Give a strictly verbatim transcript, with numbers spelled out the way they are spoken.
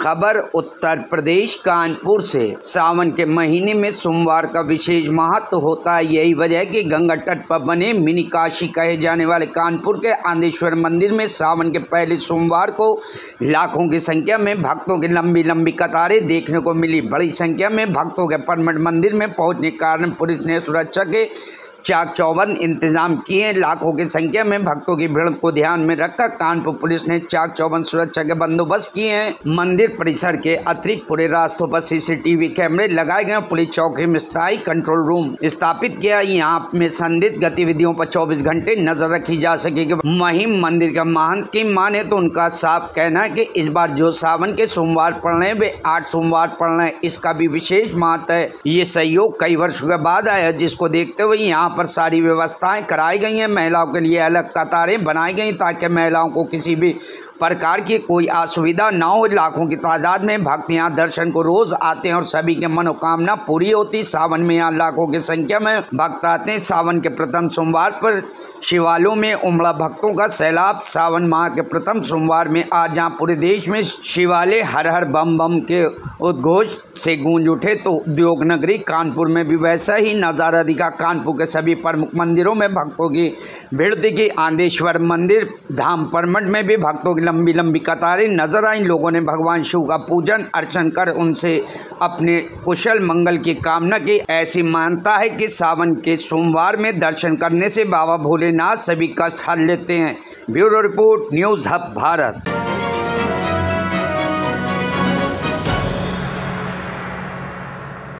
खबर उत्तर प्रदेश कानपुर से। सावन के महीने में सोमवार का विशेष महत्व होता है। यही वजह है कि गंगा तट पर बने मिनी काशी कहे जाने वाले कानपुर के आंदेश्वर मंदिर में सावन के पहले सोमवार को लाखों की संख्या में भक्तों की लंबी लंबी कतारें देखने को मिली। बड़ी संख्या में भक्तों के परमठ मंदिर में पहुंचने के कारण पुलिस ने सुरक्षा के चाक चौबंद इंतजाम किए। लाखों की संख्या में भक्तों की भीड़ को ध्यान में रखकर कानपुर पुलिस ने चाक चौबंद सुरक्षा के बंदोबस्त किए हैं। मंदिर परिसर के अतिरिक्त पूरे रास्तों पर सीसीटीवी कैमरे लगाए गए। पुलिस चौकी में स्थायी कंट्रोल रूम स्थापित किया। यहाँ में संदिग्ध गतिविधियों पर चौबीस घंटे नजर रखी जा सकेगी। महिम मंदिर का महंत की माने तो उनका साफ कहना है कि इस बार जो सावन के सोमवार पड़ रहे हैं वे आठ सोमवार पड़ रहे हैं। इसका भी विशेष महत्व है। ये सहयोग कई वर्षों के बाद आया, जिसको देखते हुए यहाँ पर सारी व्यवस्थाएं कराई गई हैं। महिलाओं के लिए अलग कतारें बनाई गई ताकि महिलाओं को किसी भी प्रकार की कोई असुविधा ना हो। लाखों की तादाद में भक्त यहाँ दर्शन को रोज आते हैं और सभी के मनोकामना पूरी होती। सावन में यहाँ लाखों की संख्या में भक्त आते हैं। सावन के प्रथम सोमवार पर शिवालयों में उमड़ा भक्तों का सैलाब। सावन माह के प्रथम सोमवार में आज जहाँ पूरे देश में शिवालय हर हर बम बम के उद्घोष से गूंज उठे, तो उद्योग नगरी कानपुर में भी वैसा ही नजारा दिखा। कानपुर के सभी प्रमुख मंदिरों में भक्तों की भीड़ दिखी। आंदेश्वर मंदिर धाम परमठ में भी भक्तों की लंबी लंबी कतारें नजर आई। लोगों ने भगवान शिव का पूजन अर्चन कर उनसे अपने कुशल मंगल की कामना की। ऐसी मान्यता है कि सावन के सोमवार में दर्शन करने से बाबा भोलेनाथ सभी कष्ट हर लेते हैं। Bureau report, news hub Bharat.